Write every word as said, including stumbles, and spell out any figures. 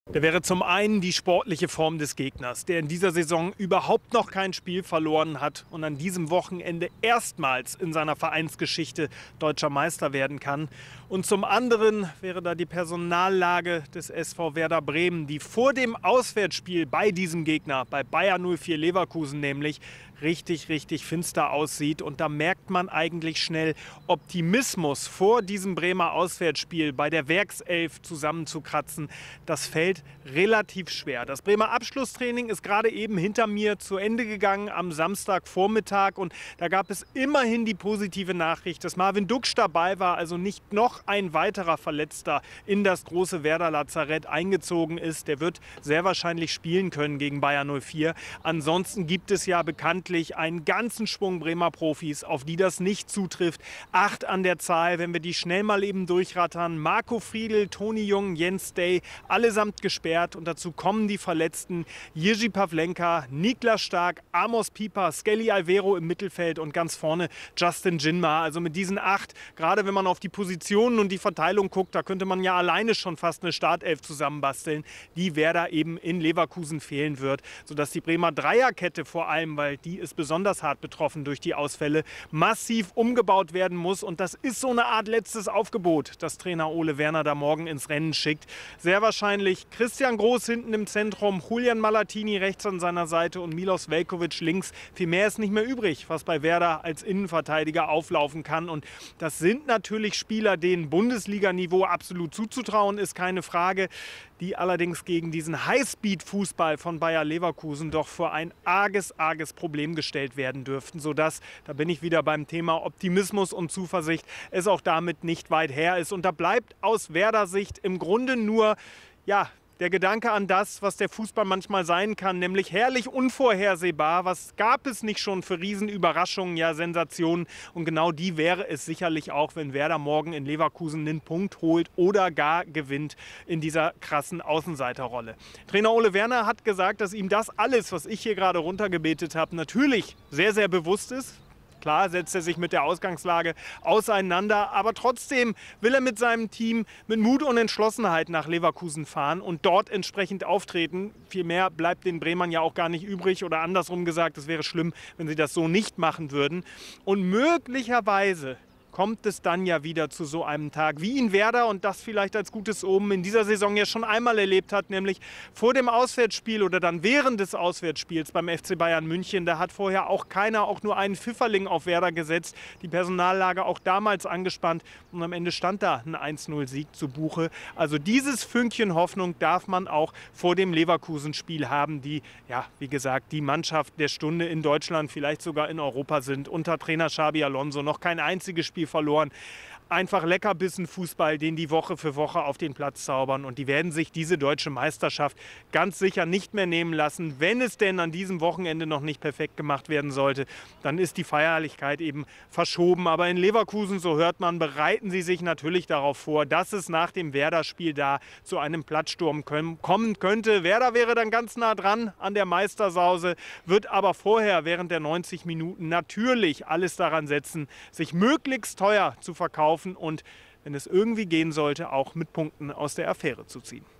Der wäre zum einen die sportliche Form des Gegners, der in dieser Saison überhaupt noch kein Spiel verloren hat und an diesem Wochenende erstmals in seiner Vereinsgeschichte deutscher Meister werden kann. Und zum anderen wäre da die Personallage des S V Werder Bremen, die vor dem Auswärtsspiel bei diesem Gegner, bei Bayer null vier Leverkusen nämlich, richtig, richtig finster aussieht. Und da merkt man eigentlich schnell, Optimismus vor diesem Bremer Auswärtsspiel bei der Werkself zusammenzukratzen, das fällt relativ schwer. Das Bremer Abschlusstraining ist gerade eben hinter mir zu Ende gegangen am Samstagvormittag und da gab es immerhin die positive Nachricht, dass Marvin Duksch dabei war, also nicht noch ein weiterer Verletzter in das große Werder Lazarett eingezogen ist. Der wird sehr wahrscheinlich spielen können gegen Bayer null vier. Ansonsten gibt es ja bekanntlich einen ganzen Schwung Bremer Profis, auf die das nicht zutrifft. Acht an der Zahl, wenn wir die schnell mal eben durchrattern. Marco Friedl, Toni Jung, Jens Day, allesamt gesperrt. Und dazu kommen die Verletzten Jiří Pavlenka, Niklas Stark, Amos Pieper, Skelly Alvero im Mittelfeld und ganz vorne Justin Jinma. Also mit diesen acht, gerade wenn man auf die Positionen und die Verteilung guckt, da könnte man ja alleine schon fast eine Startelf zusammenbasteln, die Werder eben in Leverkusen fehlen wird. Sodass die Bremer Dreierkette vor allem, weil die ist besonders hart betroffen durch die Ausfälle, massiv umgebaut werden muss. Und das ist so eine Art letztes Aufgebot, das Trainer Ole Werner da morgen ins Rennen schickt. Sehr wahrscheinlich Christian Groß hinten im Zentrum, Julian Malatini rechts an seiner Seite und Milos Veljković links. Viel mehr ist nicht mehr übrig, was bei Werder als Innenverteidiger auflaufen kann. Und das sind natürlich Spieler, denen Bundesliga-Niveau absolut zuzutrauen ist, keine Frage, die allerdings gegen diesen Highspeed-Fußball von Bayer Leverkusen doch vor ein arges, arges Problem gestellt werden dürften, sodass, da bin ich wieder beim Thema Optimismus und Zuversicht, es auch damit nicht weit her ist. Und da bleibt aus Werder-Sicht im Grunde nur, ja, der Gedanke an das, was der Fußball manchmal sein kann, nämlich herrlich unvorhersehbar. Was gab es nicht schon für Riesenüberraschungen, ja Sensationen? Und genau die wäre es sicherlich auch, wenn Werder morgen in Leverkusen einen Punkt holt oder gar gewinnt in dieser krassen Außenseiterrolle. Trainer Ole Werner hat gesagt, dass ihm das alles, was ich hier gerade runtergebetet habe, natürlich sehr, sehr bewusst ist. Klar setzt er sich mit der Ausgangslage auseinander, aber trotzdem will er mit seinem Team mit Mut und Entschlossenheit nach Leverkusen fahren und dort entsprechend auftreten. Viel mehr bleibt den Bremern ja auch gar nicht übrig oder andersrum gesagt, es wäre schlimm, wenn sie das so nicht machen würden. Und möglicherweise kommt es dann ja wieder zu so einem Tag, wie ihn Werder, und das vielleicht als gutes Omen, in dieser Saison ja schon einmal erlebt hat, nämlich vor dem Auswärtsspiel oder dann während des Auswärtsspiels beim F C Bayern München. Da hat vorher auch keiner auch nur einen Pfifferling auf Werder gesetzt. Die Personallage auch damals angespannt und am Ende stand da ein eins null Sieg zu Buche. Also dieses Fünkchen Hoffnung darf man auch vor dem Leverkusen-Spiel haben, die, ja, wie gesagt, die Mannschaft der Stunde in Deutschland, vielleicht sogar in Europa sind. Unter Trainer Xabi Alonso noch kein einziges Spiel verloren. Einfach Leckerbissen Fußball, den die Woche für Woche auf den Platz zaubern. Und die werden sich diese deutsche Meisterschaft ganz sicher nicht mehr nehmen lassen. Wenn es denn an diesem Wochenende noch nicht perfekt gemacht werden sollte, dann ist die Feierlichkeit eben verschoben. Aber in Leverkusen, so hört man, bereiten sie sich natürlich darauf vor, dass es nach dem Werder-Spiel da zu einem Platzsturm kommen könnte. Werder wäre dann ganz nah dran an der Meistersause, wird aber vorher während der neunzig Minuten natürlich alles daran setzen, sich möglichst teuer zu verkaufen und, wenn es irgendwie gehen sollte, auch mit Punkten aus der Affäre zu ziehen.